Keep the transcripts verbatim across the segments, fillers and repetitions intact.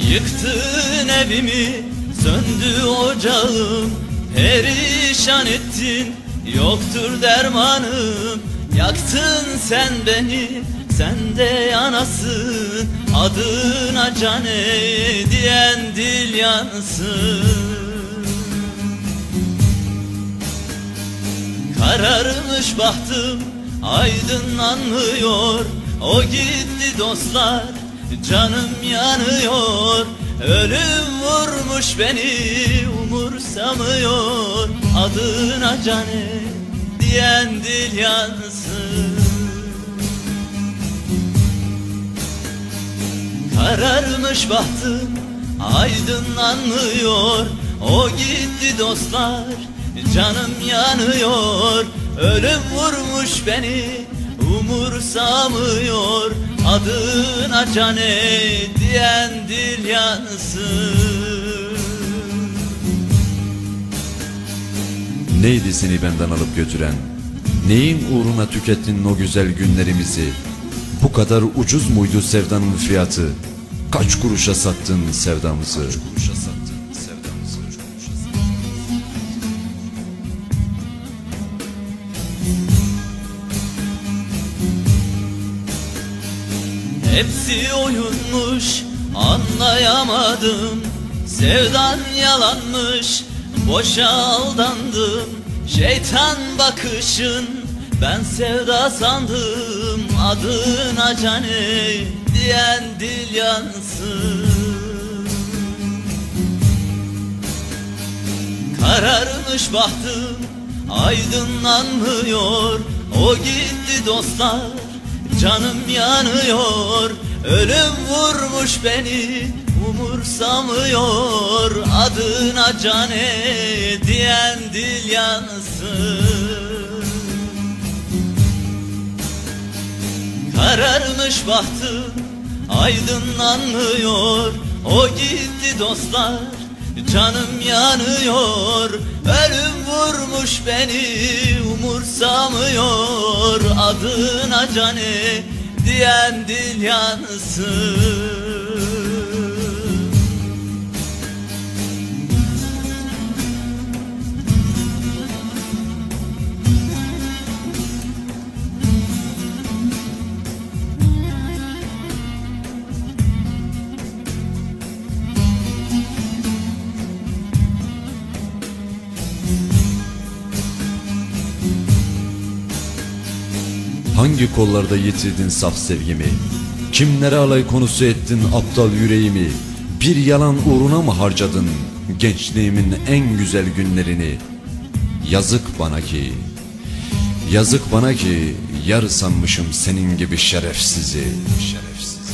Yıktın evimi, söndü ocağım, perişan ettin, yoktur dermanım. Yaktın sen beni, sen de yanasın, adına cane diyen dil yansın. Kararmış bahtım, aydınlanmıyor, o gitti dostlar, canım yanıyor. Ölüm vurmuş beni, umursamıyor, adına cane diyen dil yansın. Kararmış bahtım, aydınlanmıyor, o gitti dostlar, canım yanıyor. Ölüm vurmuş beni, umursamıyor, adına cane diyen dil yansın. Neydi seni benden alıp götüren? Neyin uğruna tükettin o güzel günlerimizi? Bu kadar ucuz muydu sevdanın fiyatı? Kaç kuruşa sattın sevdamızı? Kaç kuruşa sattın sevdamızı? Hepsi oyunmuş, anlayamadım. Sevdan yalanmış, boşa aldandım. Şeytan bakışın, ben sevda sandım, adına cane diyen dil yansın. Kararmış bahtım, aydınlanmıyor, o gitti dostlar, canım yanıyor. Ölüm vurmuş beni, umursamıyor, adına cane diyen dil yansın. Kararmış bahtım, aydınlanmıyor, o gitti dostlar, canım yanıyor. Ölüm vurmuş beni, umursamıyor, adına cane diyen dil yansın. Hangi kollarda yitirdin saf sevgimi? Kimlere alay konusu ettin aptal yüreğimi? Bir yalan uğruna mı harcadın gençliğimin en güzel günlerini? Yazık bana ki, yazık bana ki yar sanmışım senin gibi şerefsizi. Şerefsizi.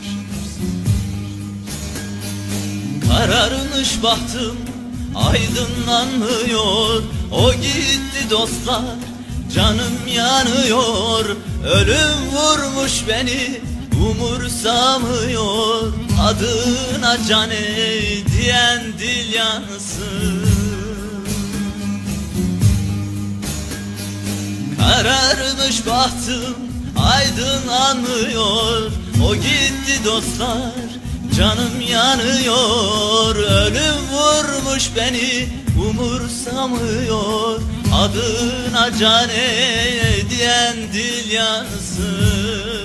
Kararmış bahtım, aydınlanmıyor, o gitti dostlar, canım yanıyor. Ölüm vurmuş beni, umursamıyor, adına cane diyen dil yansın. Kararmış bahtım, aydınlanmıyor, o gitti dostlar, canım yanıyor. Ölüm vurmuş beni, umursamıyor, adına cane diyen dil yansın.